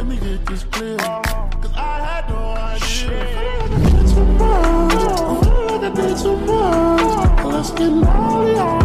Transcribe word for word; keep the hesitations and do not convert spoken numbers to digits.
let me get this clear. Cause I had no idea. I feel like I did too much. I feel like I did too much. Let's get naughty.